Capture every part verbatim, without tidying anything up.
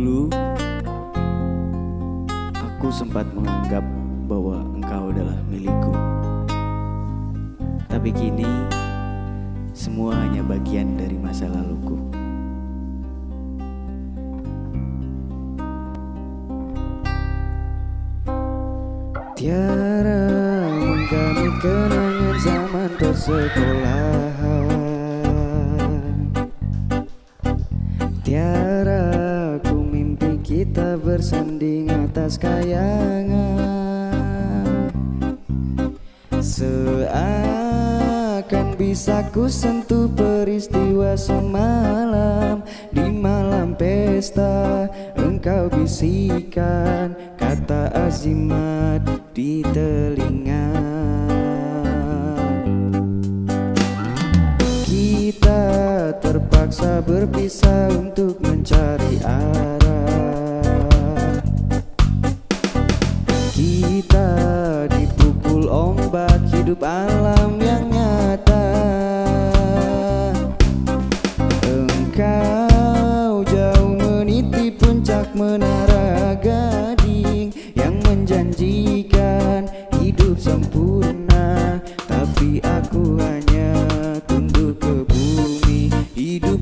Dulu aku sempat menganggap bahwa engkau adalah milikku, tapi kini semua hanya bagian dari masa laluku. Tiara menggami kenangan zaman persekolahan. Tiara ku mimpi kita bersanding atas kayangan. Seakan bisa ku sentuh peristiwa semalam. Di malam pesta engkau bisikan kata azimat di telinga. Kita terpaksa berpisah untuk mencari arah. Kita dipukul ombak hidup alam yang nyata. Engkau jauh meniti puncak menara gading yang menjanjikan hidup sempurna, tapi aku hanya tunduk ke bumi, hidup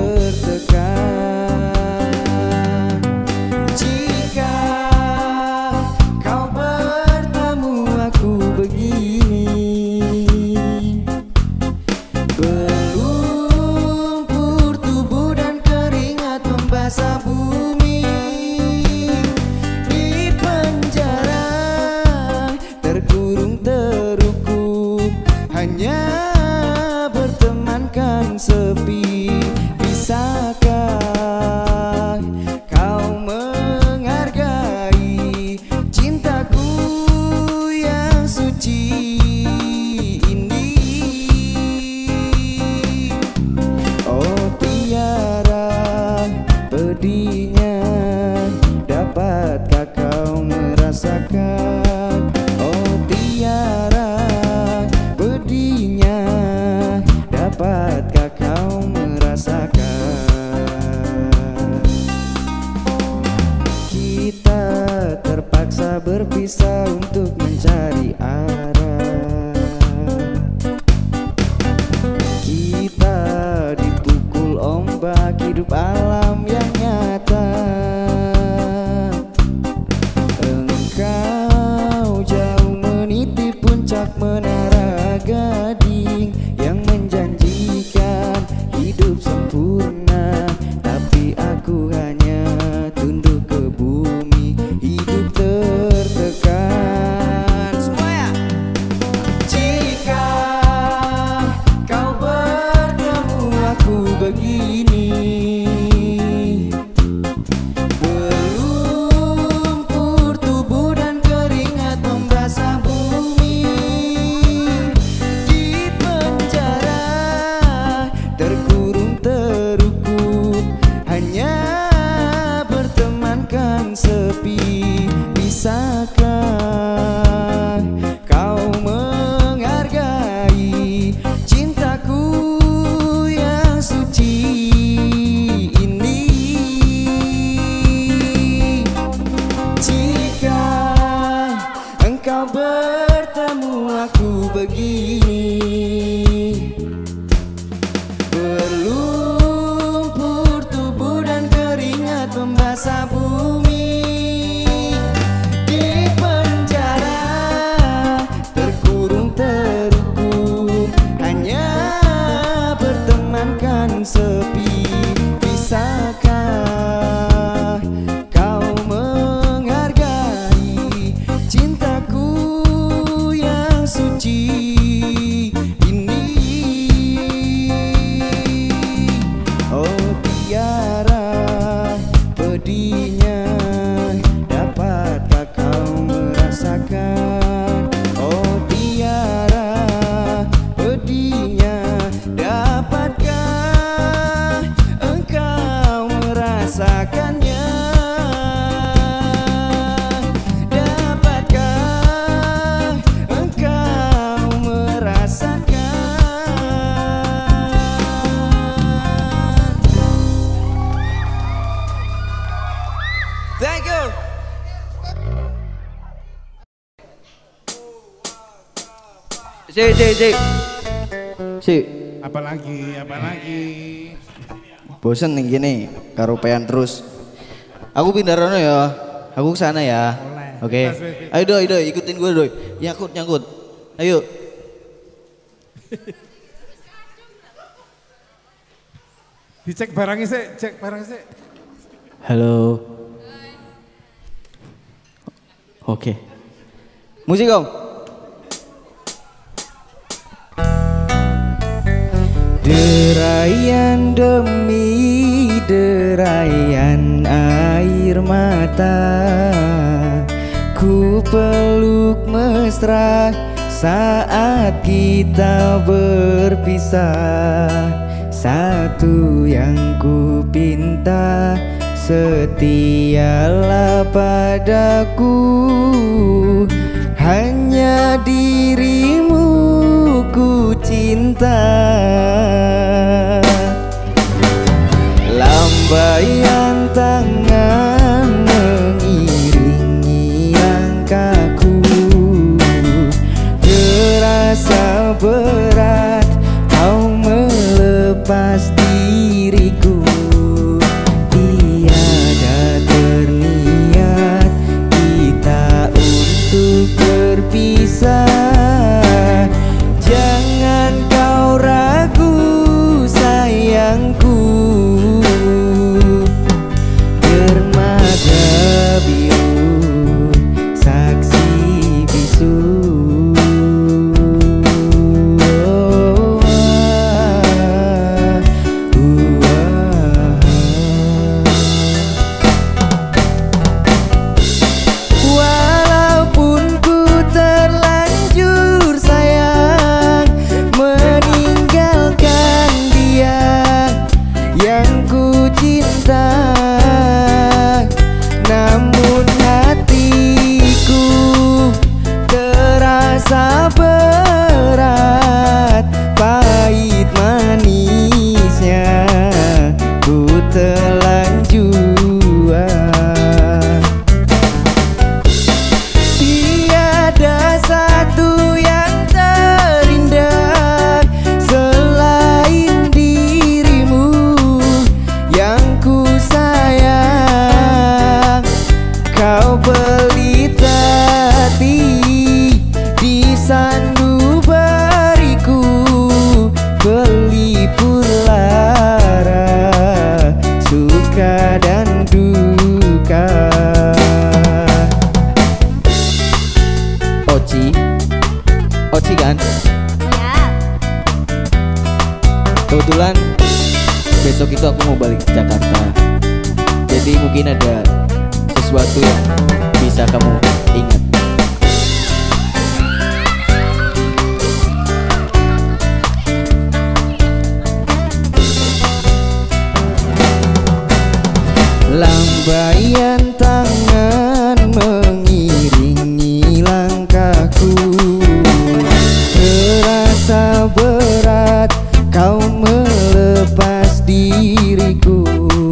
tertekan. Jika kau bertemu aku begini, berlumpur tubuh dan keringat membasah bumi. Di penjara terkurung terukup, hanya bertemankan sepi. Bisakah kau menghargai cintaku yang suci ini? Oh tiara pedihnya, dapatkah kau merasakan? Oh tiara pedihnya, dapatkah kau merasakan? Kita terpaksa berpisah untuk mencari arah. Kita dipukul ombak hidup alam yang nyata. Engkau jauh meniti puncak menara gading yang menjanjikan hidup sempurna, tapi aku hanya tunduk ke bumi, hidup tertekan. Semuanya. Jika kau bertemu aku begini, berlumpur tubuh dan keringat membasah bumi. Di penjara terkurung terukup, hanya bertemankan sepi. Bisakah kau menghargai cintaku yang suci ini? Jika engkau bertemu aku begini, berlumpur tubuh dan keringat membasah bumi. Di penjara terkurung terukup, hanya bertemankan sepi. Bisakah kau menghargai cintaku yang suci ini? Oh tiara pedihnya, Thank you. Si, si, si. Si. Apa lagi? Apa lagi? Bosen nih gini, karupean terus. Aku pindah rono ya. Aku kesana ya. Oke. Okay. Ayo doi, doi, ikutin gue doi. Nyangkut, nyangkut. Ayo. Dicek barangnya sih, cek barangnya sih. Halo. Oke. Okay. Musik om. Derayan demi derayan air mata, ku peluk mesra saat kita berpisah. Satu yang ku pinta, setialah padaku, hanya dirimu ku cinta. Lambaian tangan mengiringi langkahku, terasa berat kau melepas diriku. Tiada terniat kita untuk berpisah. Jangan kau ragu sayangku, dermaga biru saksi bisu. Oh, ah, uh, ah. Walaupun ku terlanjur sayang meninggalkan dia yang ku cinta, namun hatiku terasa berat, pahit manisnya ku telan jua. Tiada satu yang terindah selain dirimu yang ku sayang. Kau pelita hati di sanubariku, pelipur lara suka dan duka. Oci, Oci kan? Ya. Kebetulan besok itu aku mau balik ke Jakarta. Jadi mungkin ada sesuatu yang bisa kamu ingat. Lambaian tangan mengiringi langkahku, terasa berat kau melepas diriku.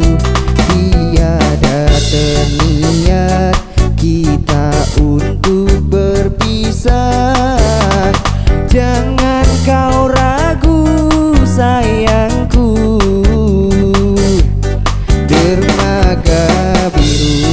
Tiada terniat kita untuk berpisah. Jangan kau ragu sayangku, dermaga biru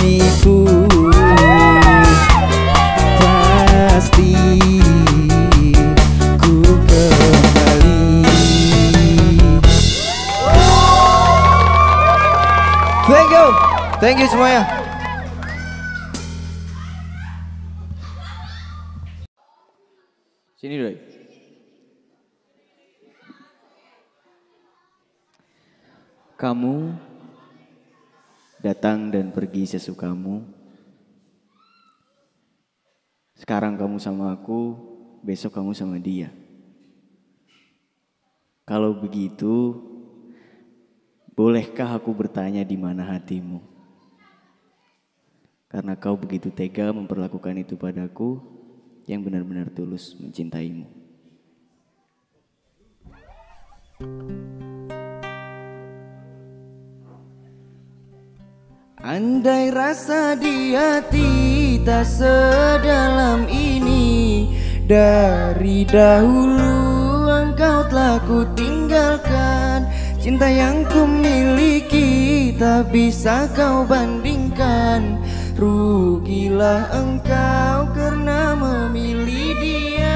hatiku. Pasti ku kembali. Thank you, thank you semuanya. Sini dulu. Kamu datang dan pergi sesukamu. Sekarang kamu sama aku, besok kamu sama dia. Kalau begitu, bolehkah aku bertanya di mana hatimu? Karena kau begitu tega memperlakukan itu padaku yang benar-benar tulus mencintaimu. Andai rasa di hati tak sedalam ini, dari dahulu engkau telah ku tinggalkan. Cinta yang ku miliki tak bisa kau bandingkan. Rugilah engkau karena memilih dia.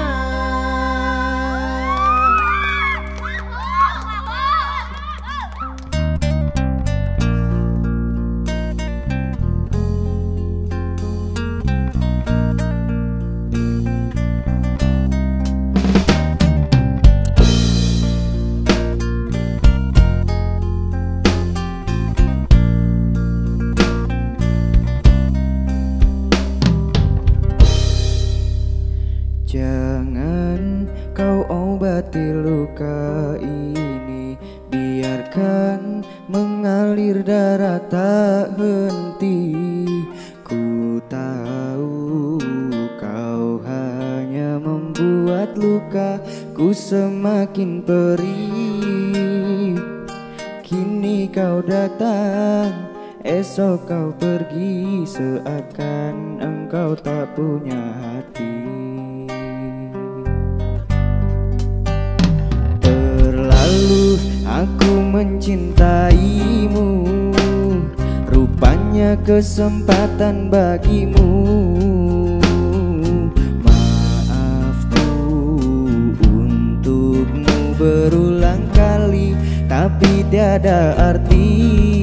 Jangan kau obati luka ini, biarkan mengalir darah tak henti. Ku tahu kau hanya membuat lukaku semakin perih. Kini kau datang, esok kau pergi, seakan engkau tak punya hati. Aku mencintaimu, rupanya kesempatan bagimu. Maafku untukmu berulang kali, tapi tiada arti.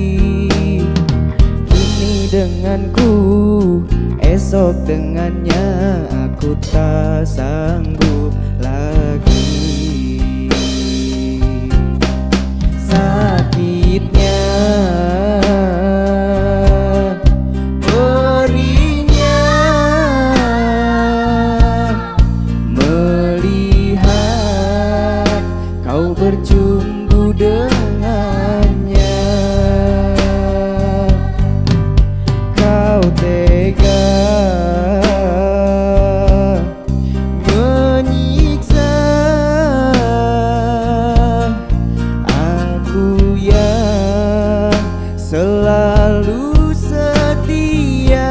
Kini denganku, esok dengannya, aku tak sanggup lagi. Sakitnya, perihnya, melihat kau bercumbu dengannya. Kau tega menyiksa selalu setia.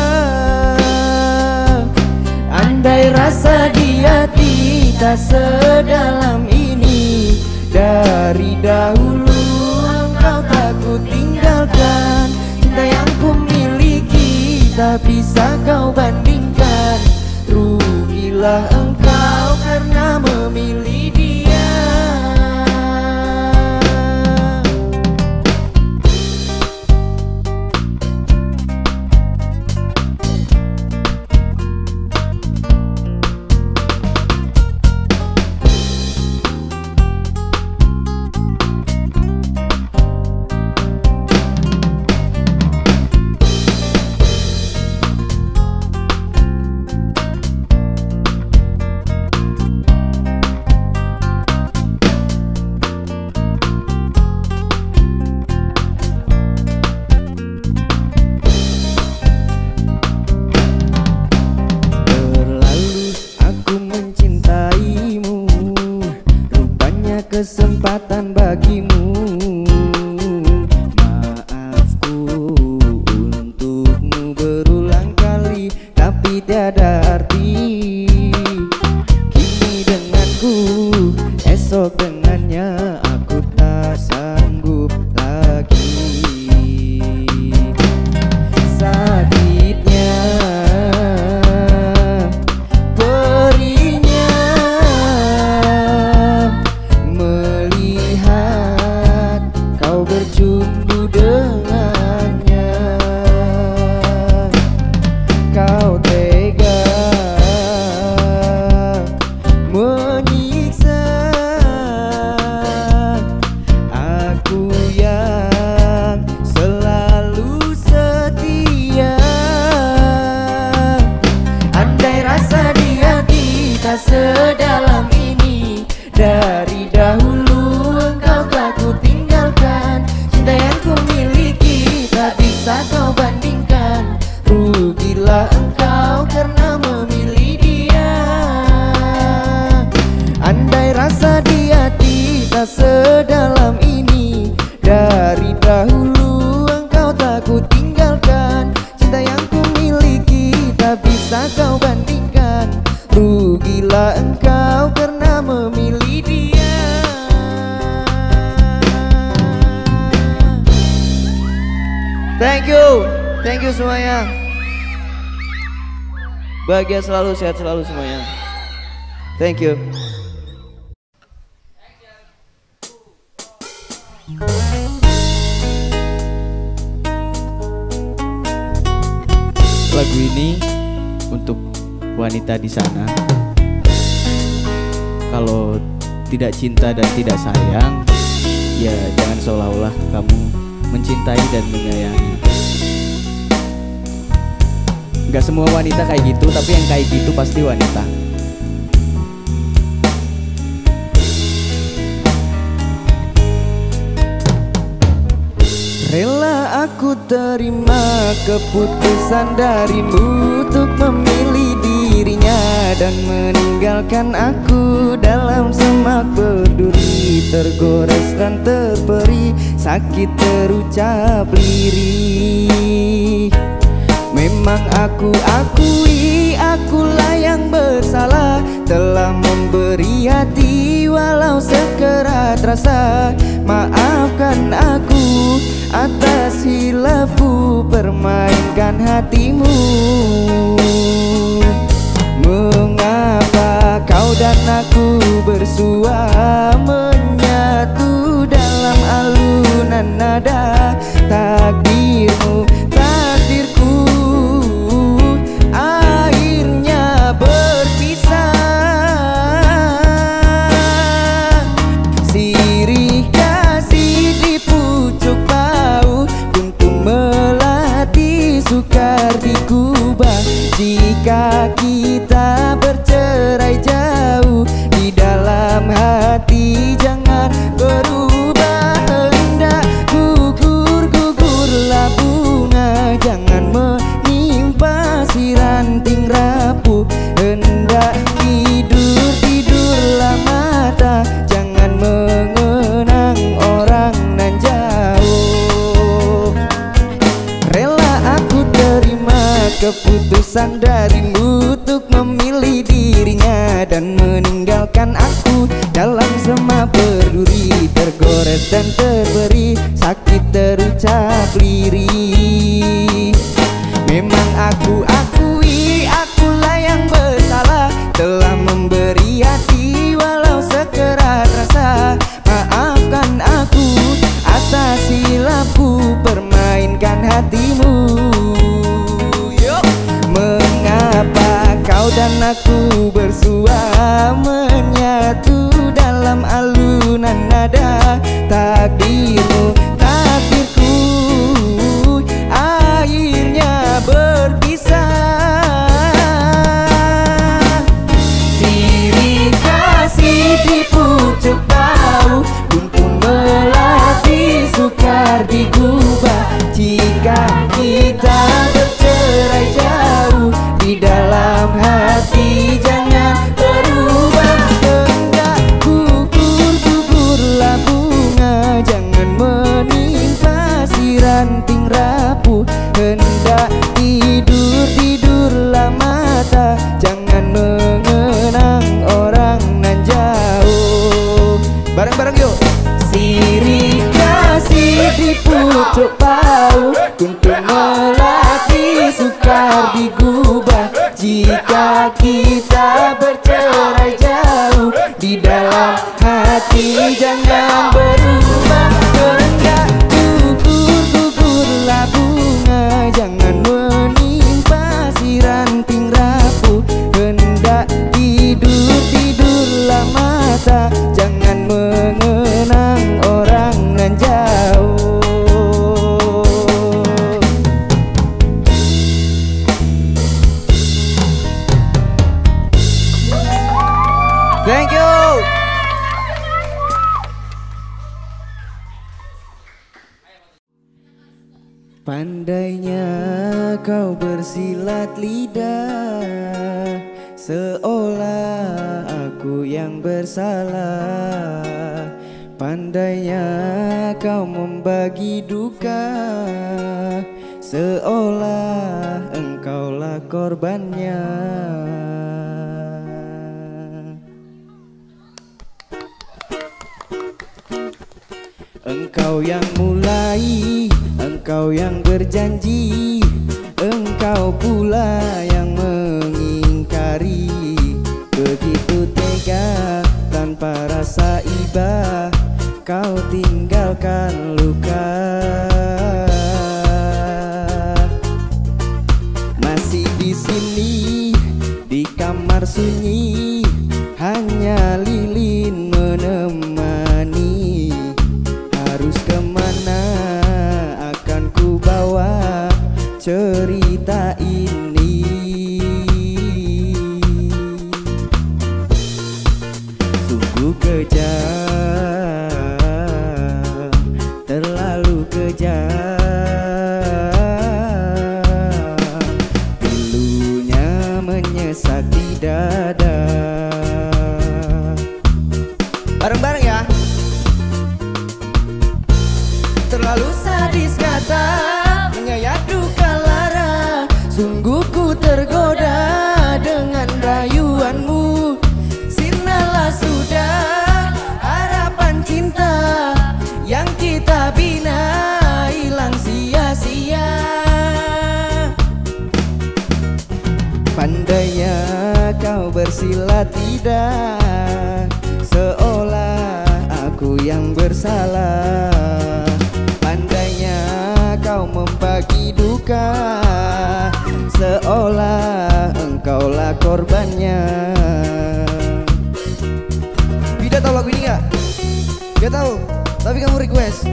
Andai rasa di hati tak sedalam ini, dari dahulu engkau tak ku tinggalkan. Cinta yang ku miliki tak bisa kau bandingkan. Rugilah engkau karena memilih dia. sedalam ini. Dari dahulu engkau telah ku tinggalkan. Cinta yang ku miliki tak bisa kau bandingkan. Rugilah engkau karena memilih dia. Andai rasa di hati tak sedalam ini. Dari dahulu engkau tak ku tinggalkan. Cinta yang ku miliki tak bisa kau bandingkan. Rugilah engkau karena memilih dia. Thank you, thank you semuanya. Bahagia selalu, sehat selalu semuanya. Thank you. Lagu ini untuk wanita di sana. Kalau tidak cinta dan tidak sayang, ya jangan seolah-olah kamu mencintai dan menyayangi. Gak semua wanita kayak gitu, tapi yang kayak gitu pasti wanita. Rela aku terima keputusan darimu untuk memilih dirinya dan meninggalkan aku dalam semak berduri, tergores dan terperi, sakit terucap lirih. Memang aku akui akulah yang bersalah, telah memberi hati walau sekerat rasa. Maafkan aku atas hilafku permainkan hatimu. Mengapa kau dan aku bersua menyatu dalam alunan nada takdirmu, takdirku akhirnya berpisah. Sirih kasih di pucuk bau, untuk melati sukar digubah. Jika kita bercerai jauh, di dalam hati jangan berubah. Hendak gugur-gugurlah bunga, jangan menimpa si ranting rapuh. Hendak tidur-tidurlah mata, jangan mengenang orang nan jauh. Rela aku terima keputusan darimu untuk memilih dirinya dan meninggalkan aku dalam semak berduri, tergores dan terberi, sakit terucap lirih. Memang aku akui akulah yang bersalah, telah memberi hati walau sekerat rasa. Maafkan aku atas hilafku permainkan hatimu. Mengapa kau dan aku bersua menyatu dalam alunan nada takdirmu, takdirku akhirnya berpisah. Sirih kasih di pucuk bau, untuk melati sukar digubah. Jika kita bercerai jauh, di dalam hati jangan berubah. Hendak gugur-gugurlah bunga, jangan menimpa si ranting rapuh. Hendak tidur-tidurlah mata, jangan mengenang orang nan jauh. Bareng-bareng yuk. Sirih kasih di pucuk bau, untuk melati sukar digubah. Jika kita bercerai jauh, di dalam hati jangan berubah. Hendak gugur-gugurlah bunga, Pandainya kau bersilat lidah, seolah aku yang bersalah. Pandainya kau membagi duka, seolah engkaulah korbannya. Engkau yang mulai, engkau yang berjanji, engkau pula yang mengingkari. Begitu tega tanpa rasa iba, kau tinggalkan luka. Masih di sini di kamar sunyi, hanya lilin menemani. Harus kemana akan ku bawa cerita ini? Sungguh kejam, terlalu kejam. Pilunya menyesat di dada. Bareng-bareng ya. Terlalu sadis kata, menyayat duka lara. Sungguh ku tergoda dengan rayuanmu. Sirnalah sudah harapan cinta yang kita bina, hilang sia-sia. Pandainya kau bersilat lidah, seolah aku yang bersalah. Pandainya kau membagi duka, seolah engkaulah korbannya. Vida tahu lagu ini gak? Gak tahu, tapi kamu request.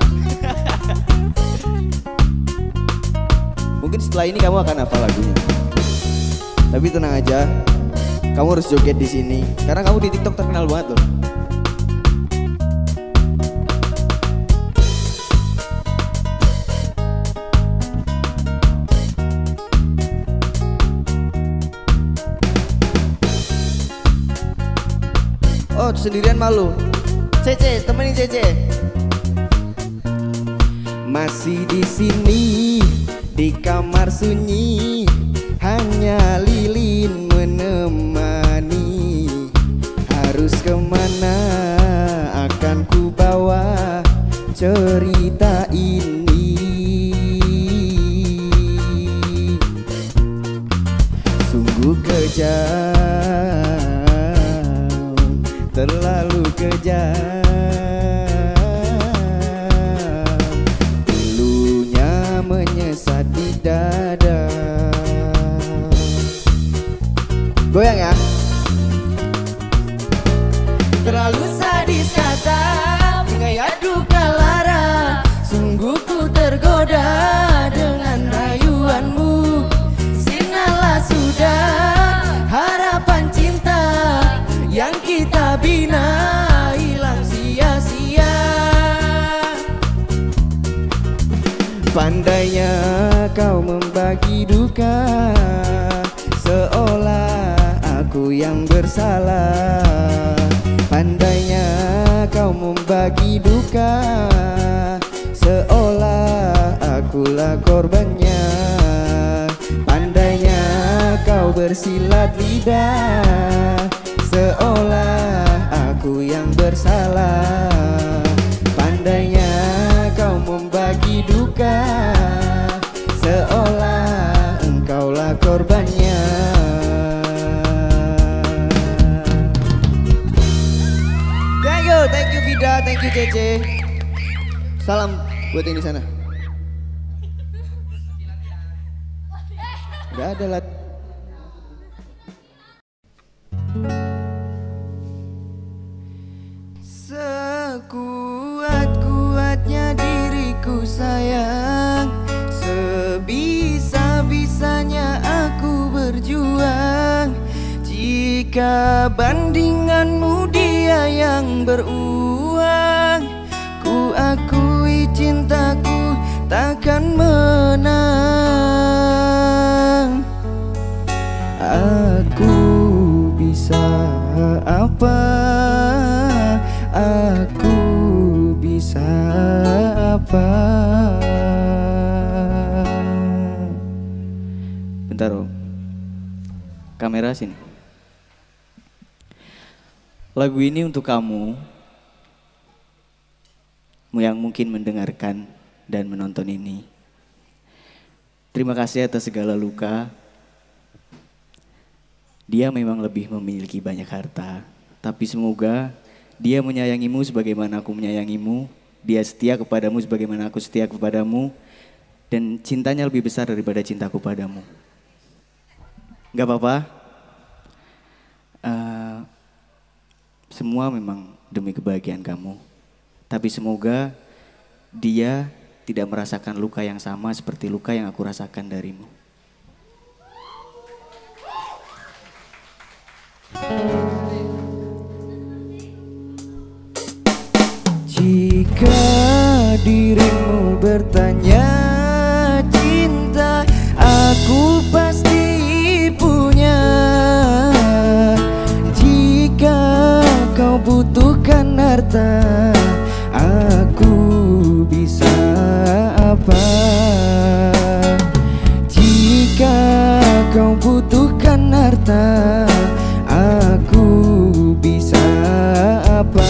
Mungkin setelah ini kamu akan hafal lagunya. Tapi tenang aja, kamu harus joget di sini karena kamu di TikTok terkenal banget loh. Oh, sendirian malu. Cece, temenin Cece. Masih di sini di kamar sunyi, hanya lilin menemani. Harus kemana akan ku bawa cerita ini? Sungguh kejam, terlalu kejam. Pilunya menyesat di dada. Goyang ya. Terlalu sadis kata, mengayat duka lara. Sungguh ku tergoda dengan rayuanmu. Sinalah sudah harapan cinta yang kita bina, hilang sia-sia. Pandainya kau membagi duka, seolah aku yang bersalah. Pandainya kau membagi duka, seolah akulah korbannya. Pandainya kau bersilat lidah, seolah aku yang bersalah. Pandainya kau membagi duka, seolah engkaulah korbannya. Thank you, thank you Vida, thank you Cece. Salam buat yang di sana. Gak ada lat. Sekuat-kuatnya diriku sayang, sebisa-bisanya aku berjuang. Jika bandinganmu dia yang beruang, ku akui cintaku takkan Bentar Om. Kamera sini. Lagu ini untuk kamu yang mungkin mendengarkan dan menonton ini. Terima kasih atas segala luka. Dia memang lebih memiliki banyak harta, tapi semoga dia menyayangimu sebagaimana aku menyayangimu. Dia setia kepadamu sebagaimana aku setia kepadamu. Dan cintanya lebih besar daripada cintaku padamu. Gak apa-apa. Uh, semua memang demi kebahagiaan kamu. Tapi semoga dia tidak merasakan luka yang sama seperti luka yang aku rasakan darimu. Jika dirimu bertanya cinta, aku pasti punya. Jika kau butuhkan harta, aku bisa apa? Jika kau butuhkan harta, aku bisa apa?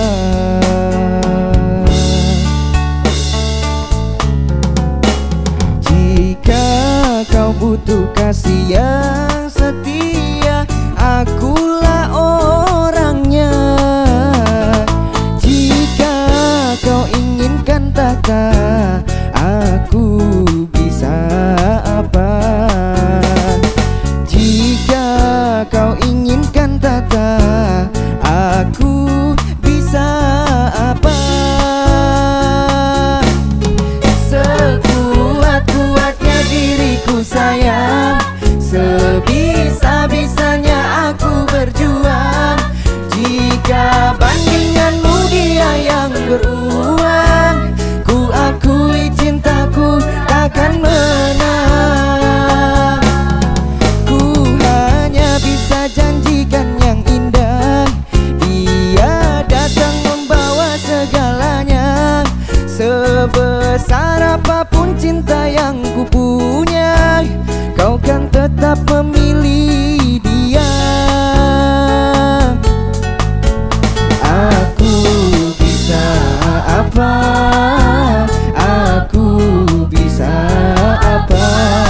Kau butuh kasih yang setia, akulah orangnya. Jika kau inginkan tahta, aku bisa apa? Jika kau inginkan tahta, aku bisa apa? Sekuat-kuatnya diriku sayang, sebisa-bisanya aku berjuang. Jika bandinganmu dia yang beruang, ku akui cintaku takkan menang. Ku hanya bisa janjikan yang indah, dia datang membawa segalanya. Sebesar apapun cinta yang ku punya, kau kan tetap memilih dia. Aku bisa apa? Aku bisa apa?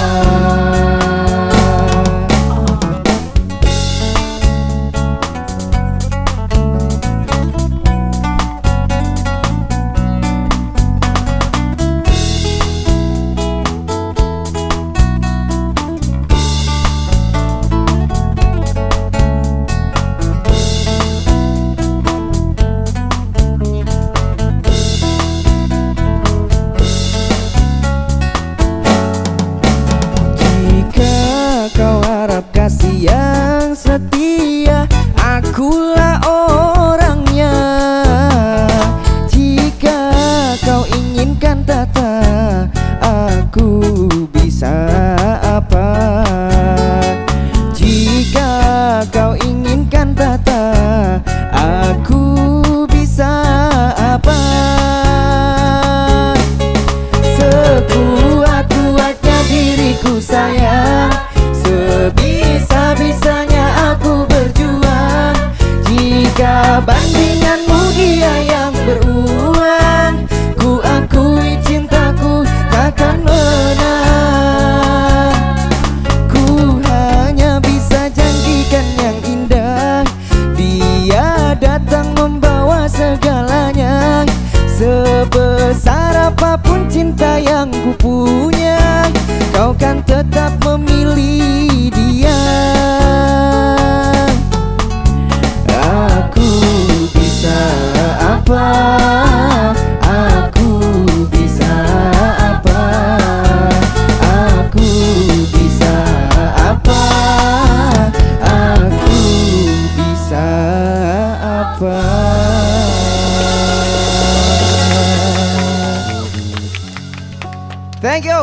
Kasih yang setia, akulah orangnya. Jika kau inginkan tahta, aku bisa apa? Jika kau inginkan tahta, aku bisa apa? Sekuat-kuatnya diriku sayang, sebisa-bisanya aku berjuang. Jika bandinganmu dia yang beruang, ku akui cintaku takkan menang. Ku hanya bisa janjikan yang indah, dia datang membawa segalanya. Sebesar apapun cinta yang ku punya, kau kan tetap memilih dia. Aku bisa apa? Aku bisa apa? Aku bisa apa? Aku bisa apa? Thank you.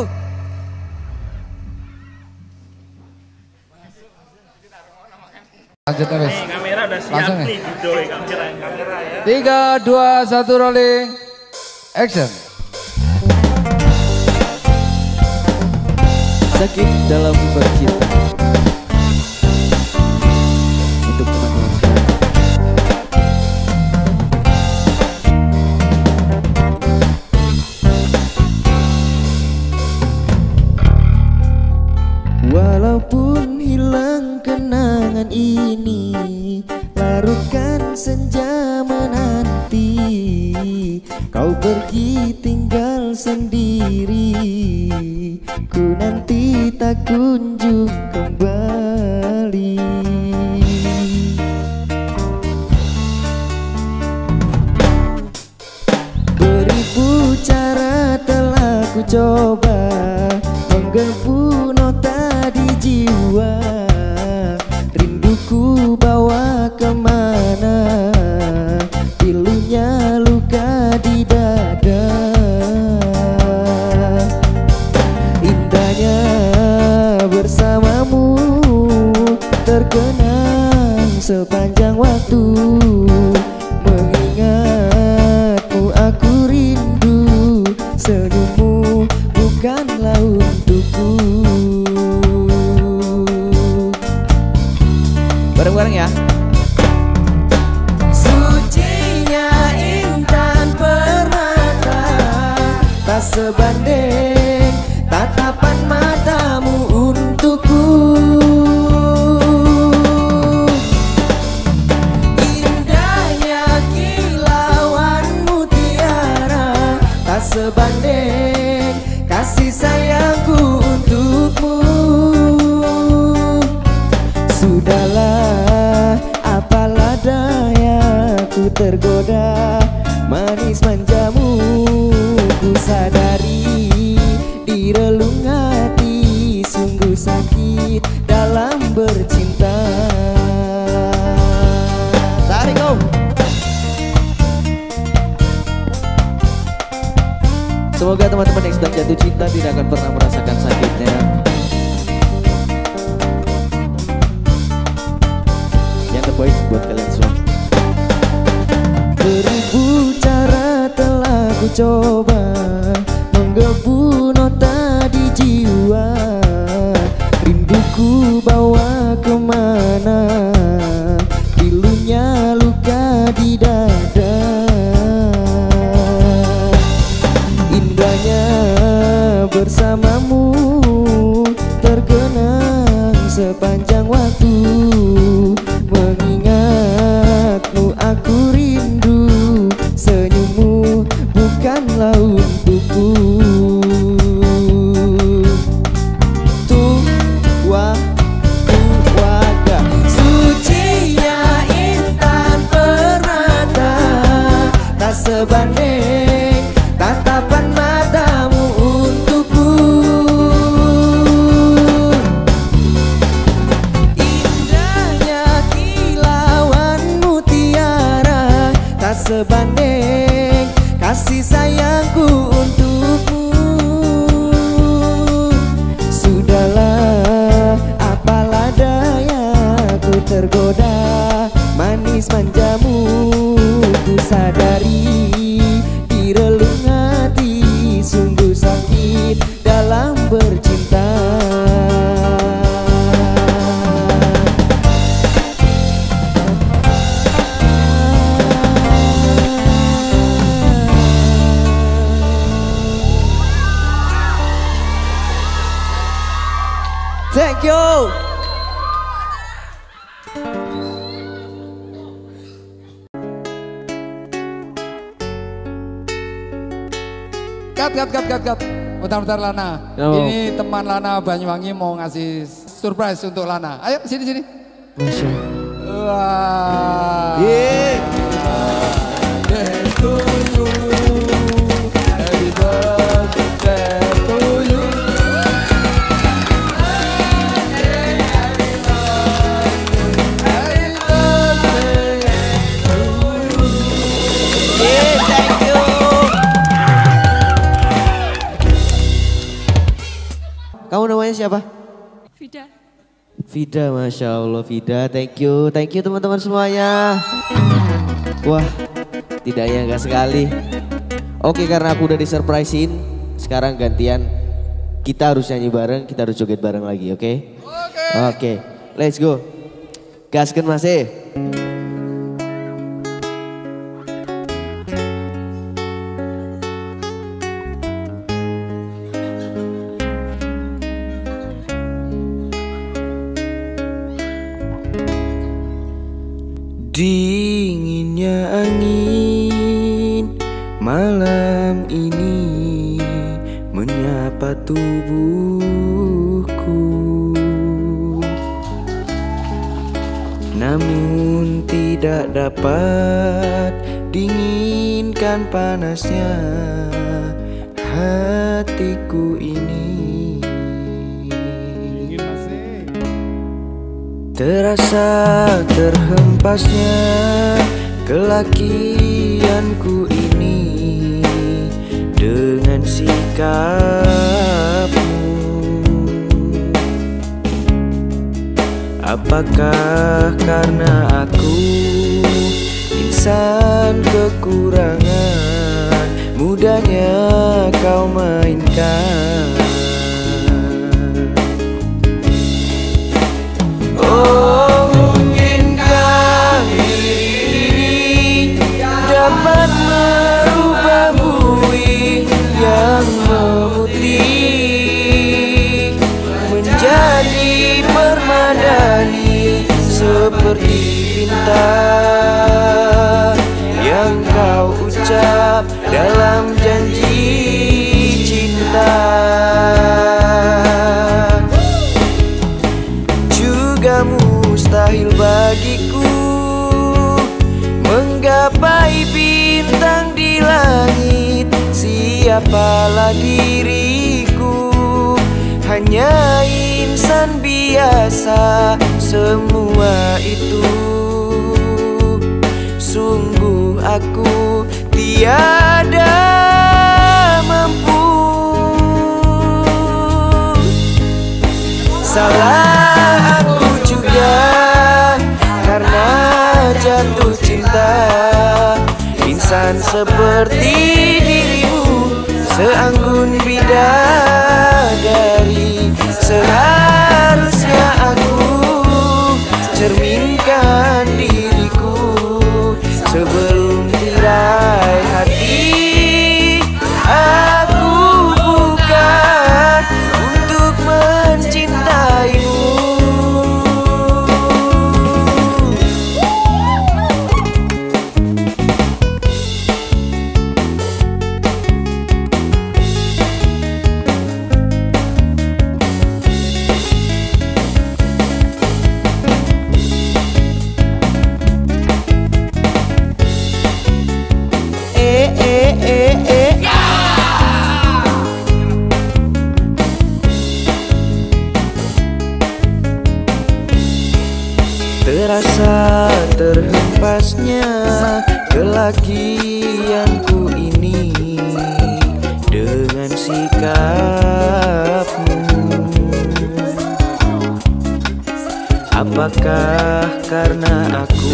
Lanjut wes. Kamera udah siap Langsung nih, doi kamera, kamera ya. Tiga, dua, satu, rolling, action. Sakit dalam bercinta. Untuk teman-teman sekalian. Walaupun hilang kenangan ini, larutkan senja menanti. Kau pergi tinggal sendiri, ku nanti tak kunjung kembali. Beribu cara telah ku coba menggebu nota di jiwa. Rinduku bawa kemana, pilunya luka di dada. Indahnya bersamamu terkenang sepanjang waktu. Mengingatmu aku rindu, senyummu bukanlah untukku. Bareng-bareng ya. Sucinya intan permata, tak sebanding tatapan matamu untukku. Indahnya kilauan mutiara, tak sebanding kasih sayangku untukmu. Sudahlah, apalah daya, ku tergoda manis manjamu. Ku sadari di relung hati sungguh sakit dalam bercinta. Tarik kau. Semoga teman-teman yang sedang jatuh cinta tidak akan pernah merasakan sakitnya. Yang terbaik buat kalian semua. Beribu cara telah ku coba menggebu nota di jiwa. Rinduku bawa kemana, pilunya luka di dada. Indahnya bersamamu terkenang sepanjang waktu. Mengingatmu aku rindu, senyummu bukanlah untukku. Tua tuaga sucinya intan permata, tak sebanding tatapan matamu untukku. Indahnya kilauan mutiara, tak sebanding kasih sayangku untukmu. Sudahlah, apalah daya, ku tergoda manis manjamu. Ku sadari di relung hati sungguh sakit dalam bercinta. Thank you. Cut, cut, cut, cut, cut. Bentar-bentar Lana. Oh. Ini teman Lana Banyuwangi mau ngasih surprise untuk Lana. Ayo sini sini. Masya. Wah. Yeah. Birthday to you. Happy birthday to you. Kamu namanya siapa? Vida. Vida, Masya Allah Vida, thank you, thank you teman-teman semuanya. Wah, tidak nyangka sekali. Oke, karena aku udah disurprisein, sekarang gantian kita harus nyanyi bareng, kita harus joget bareng lagi, oke? Okay? Oke. Okay. Oke, okay, let's go. Gaskeun Mas E. Dinginnya angin malam ini menyapa tubuhku, namun tidak dapat dinginkan panasnya hatiku ini. Terasa terhempasnya kelakianku ini dengan sikapmu. Apakah karena aku insan kekurangan, mudahnya kau mainkan? Oh, mungkinkah diri dapat merubah bui yang memutih menjadi permadani seperti bintang yang kau ucap dalam janji cinta. Mustahil bagiku menggapai bintang di langit. Siapalah diriku, hanya insan biasa. Semua itu sungguh aku tiada mampu. Salah aku juga karena jatuh cinta insan seperti dirimu, seanggun bidadari. Seharusnya aku cerminkan diriku sebelum tirai hati. Aku bukan untuk mencintaimu. Terasa terhempasnya kelakianku ini dengan sikapmu. Apakah karena aku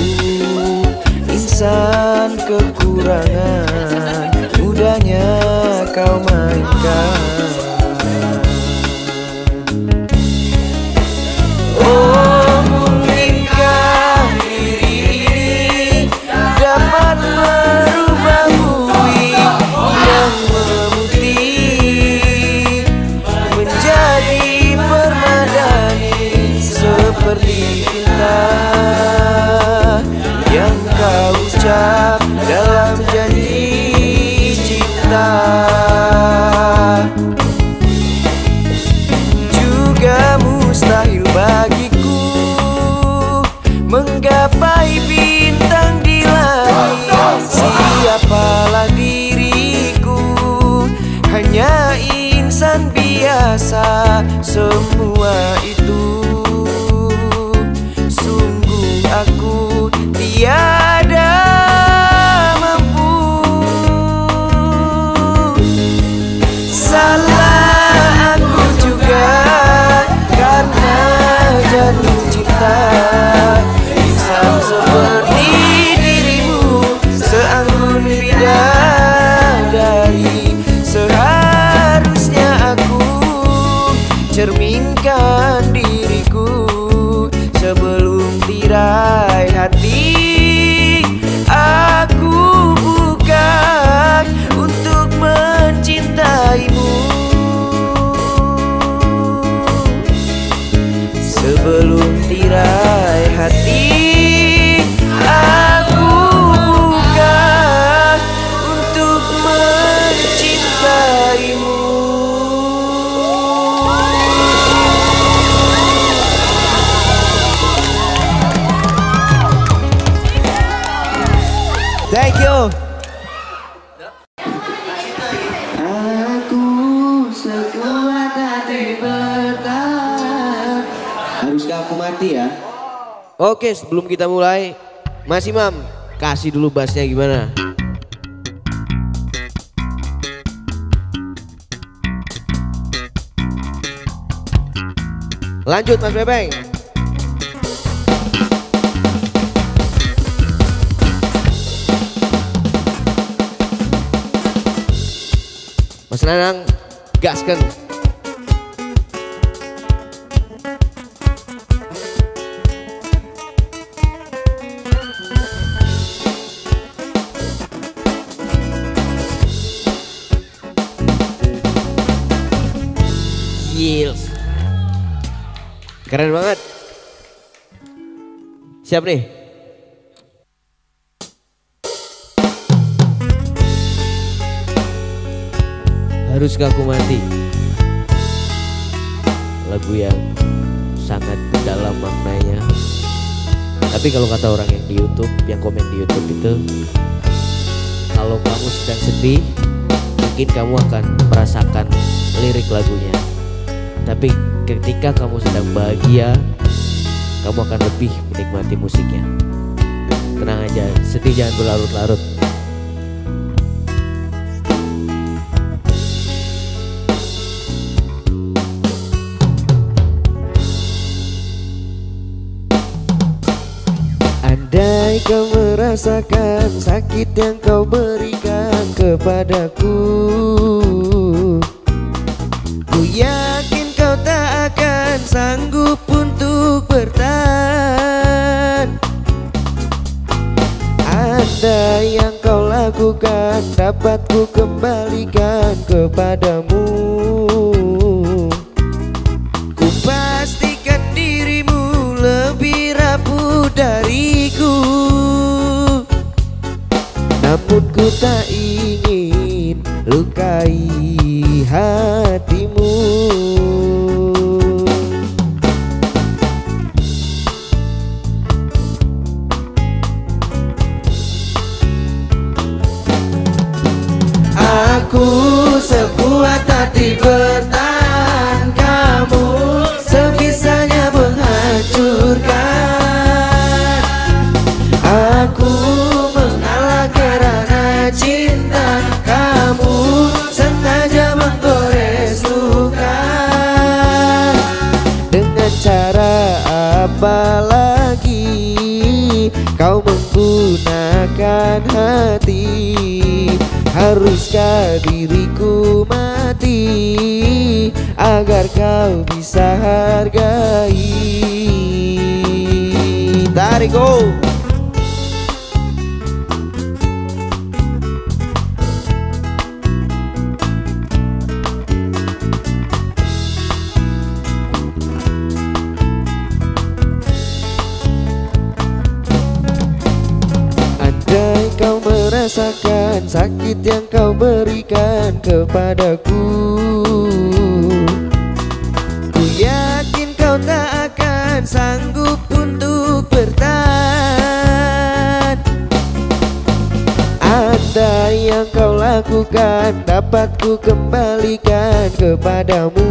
insan kekurangan, mudahnya kau mainkan? Oh, mungkinkah diri ini dapat merubah bumi yang memutih menjadi permadani seperti bintang yang kau ucap dalam janji cinta. Juga mustahil bagiku menggapai bintang di langit. Siapalah diriku, hanya insan biasa. Semua itu sungguh aku tiada mampu. Salah aku juga karena jatuh cinta insan seperti dirimu, seanggun bidadari. Seharusnya aku cerminkan diriku sebelum tirai hati. Aku bukan untuk mencintaimu sebelum tirai hati. Aku bukan untuk mencintaimu. Thank you. Aku sekuat hati bertahan. Haruskah aku mati ya? Oke, sebelum kita mulai, Mas Imam, kasih dulu bassnya gimana? Lanjut Mas Bebeng. Mas Nanang, gaskan. Gils. Keren banget. Siap nih? Haruskah aku mati? Lagu yang sangat dalam maknanya. Tapi kalau kata orang yang di YouTube, yang komen di YouTube itu, kalau kamu sedang sedih, mungkin kamu akan merasakan lirik lagunya. Tapi ketika kamu sedang bahagia, kamu akan lebih menikmati musiknya. Tenang aja, sedih jangan berlarut-larut. Andai kau merasakan sakit yang kau berikan kepadaku, ku yakin kau tak akan sanggup untuk bertahan. Andai yang kau lakukan dapat ku kembalikan kepadamu, ku pastikan dirimu lebih rapuh dariku. Namun ku tak ingin lukai hatimu. Aku sekuat hati bertahan, kamu sebisanya menghancurkan. Aku mengalah karena cinta, kamu sengaja menggores luka. Dengan cara apa lagi kau menggunakan hati? Haruskah diriku mati agar kau bisa hargai? Tarik go. Andai kau merasakan sakit yang kau berikan kepadaku, ku yakin kau tak akan sanggup untuk bertahan. Andai yang kau lakukan dapat ku kembalikan kepadamu,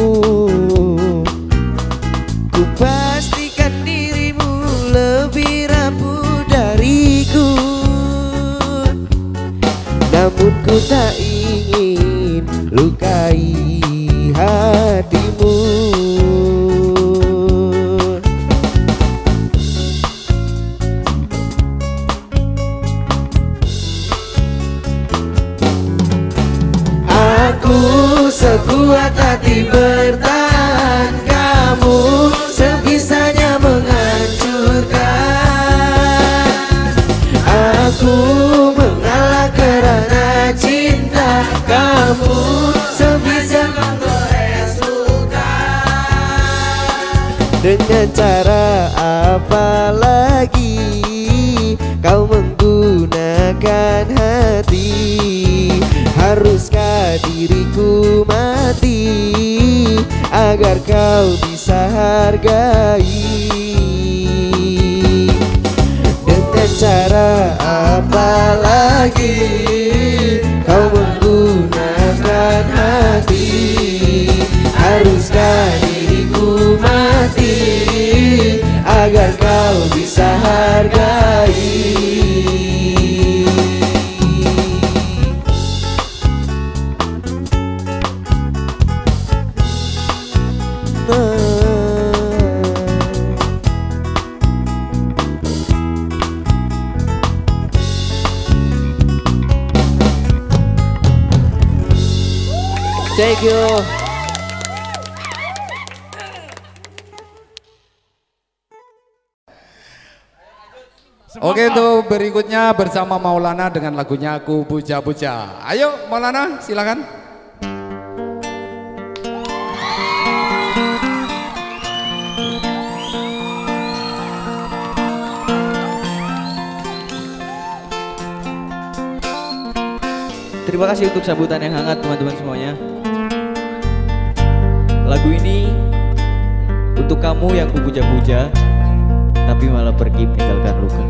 ku pastikan dirimu lebih rapuh dariku. Namun ku tak ingin lukai hatimu. Aku sekuat hati bertahan, Dengan cara apa lagi kau menggunakan hati? Haruskah diriku mati agar kau bisa hargai? Dengan cara apa lagi kau menggunakan hati? Haruskah diriku mati agar kau bisa hargai? Thank you. Oke, untuk berikutnya bersama Maulana dengan lagunya Aku Puja-Puja. Ayo Maulana, silakan. Terima kasih untuk sambutan yang hangat teman-teman semuanya. Lagu ini untuk kamu yang kupuja-puja tapi malah pergi meninggalkan luka.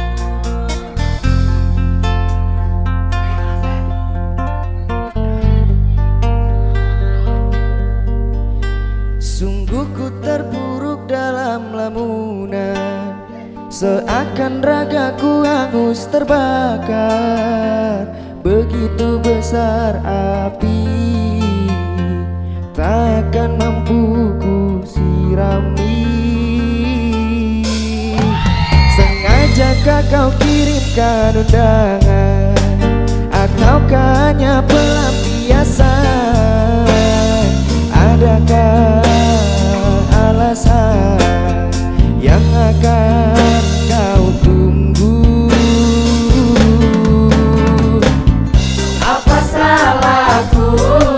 Sungguh ku terpuruk dalam lamunan, seakan ragaku hangus terbakar. Begitu besar api, takkan mampu ku sirami. Sengajakah kau kirimkan undangan, ataukah hanya pelampiasan? Adakah alasan yang akan kau tunggu? Apa salahku?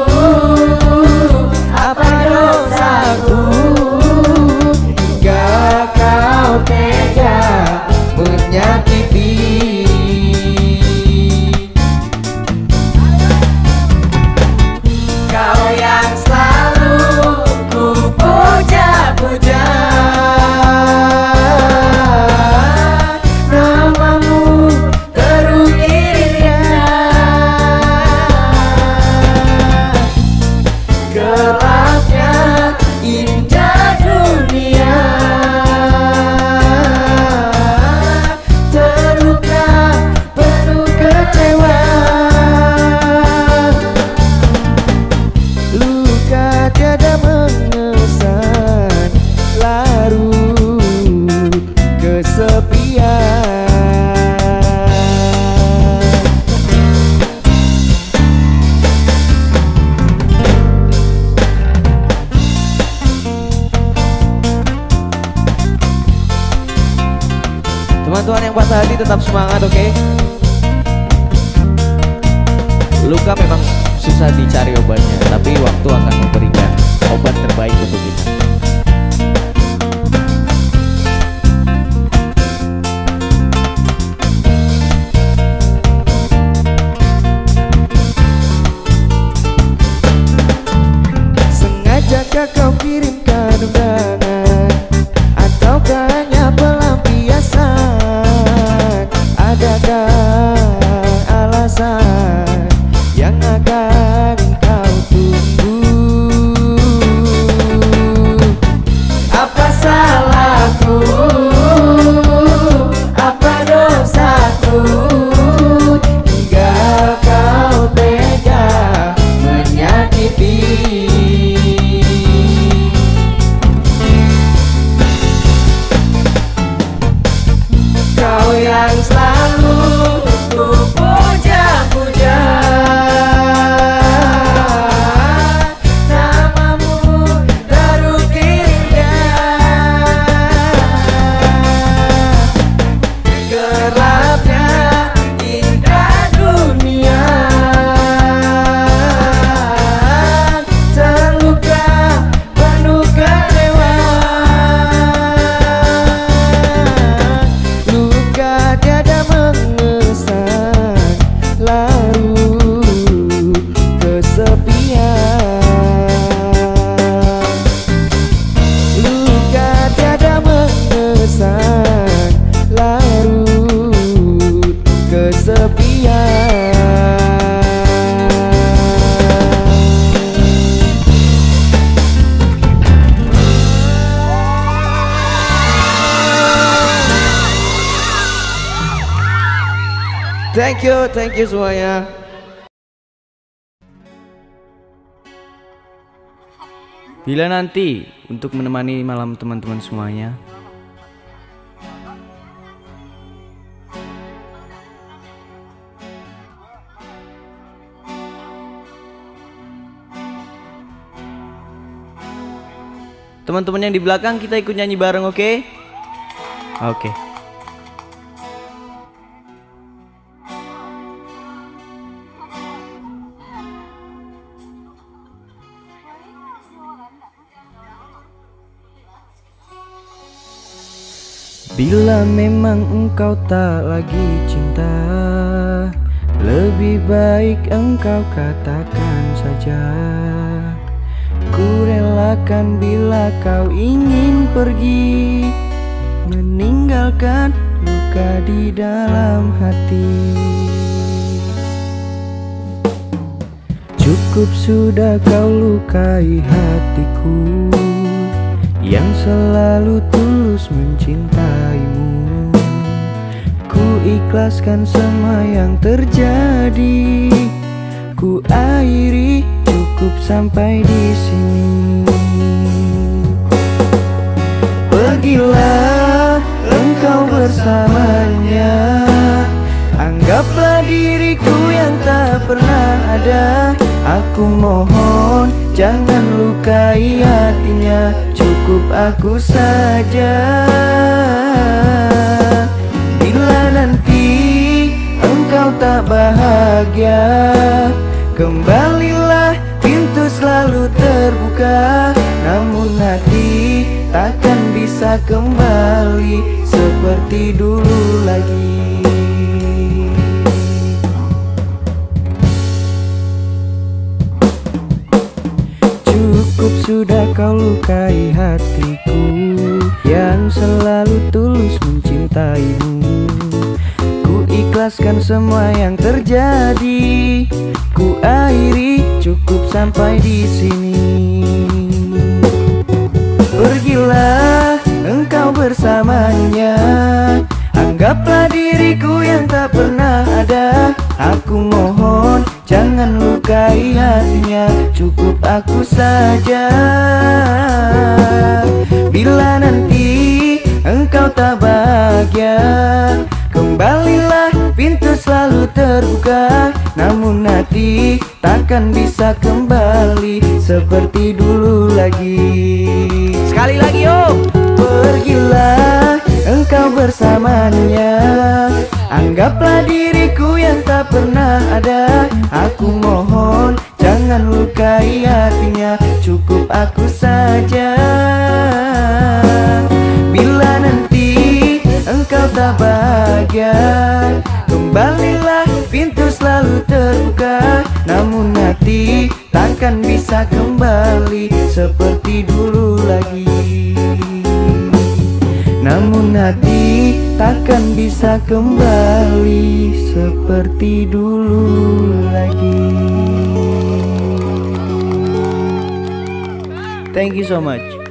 Apa dosaku? Hingga kau tega menyakiti. Kau yang selalu ku puja-puja, namamu terukir-indah. Gelapnya indah dunia, terluka penuh kecewa. Luka tiada mengesan, larut kesepian. Teman-teman yang patah hati tetap semangat, oke? Okay? Luka memang susah dicari obatnya, tapi waktu akan memberikan obat terbaik untuk kita. Sengajakah kau kirimkan undangan, ataukah hanya pelampiasan? Adakah alasan yang akan kau tunggu? Apa salahku? Apa dosaku? Hingga kau tega menyakiti. Thank you, thank you semuanya. Bila nanti untuk menemani malam teman-teman semuanya. Teman-teman yang di belakang kita ikut nyanyi bareng, oke? Okay? Oke. Okay. Bila memang engkau tak lagi cinta, lebih baik engkau katakan saja. Ku relakan bila kau ingin pergi, meninggalkan luka di dalam hati. Cukup sudah kau lukai hatiku yang selalu tulus mencintaimu. Ku ikhlaskan semua yang terjadi, ku akhiri cukup sampai di sini. Pergilah engkau bersamanya, anggaplah diriku yang tak pernah ada. Aku mohon jangan lukai hatinya, cukup aku saja. Bila nanti engkau tak bahagia, kembalilah, pintu selalu terbuka. Namun hati takkan bisa kembali seperti dulu lagi. Cukup sudah kau lukai hatiku yang selalu tulus mencintaimu. Ku ikhlaskan semua yang terjadi, ku akhiri cukup sampai di sini. Pergilah engkau bersamanya, anggaplah diriku yang tak pernah ada. Aku mohon jangan lukai hatinya, cukup aku saja. Bila nanti engkau tak bahagia, kembalilah, pintu selalu terbuka. Namun hati takkan bisa kembali seperti dulu lagi. Sekali lagi om. Pergilah engkau bersamanya, anggaplah diriku yang tak pernah ada. Aku mohon jangan lukai hatinya, cukup aku saja. Bila nanti engkau tak bahagia, kembalilah, pintu selalu terbuka. Namun hati takkan bisa kembali seperti dulu lagi. Namun hati takkan bisa kembali seperti dulu lagi. Thank you so much.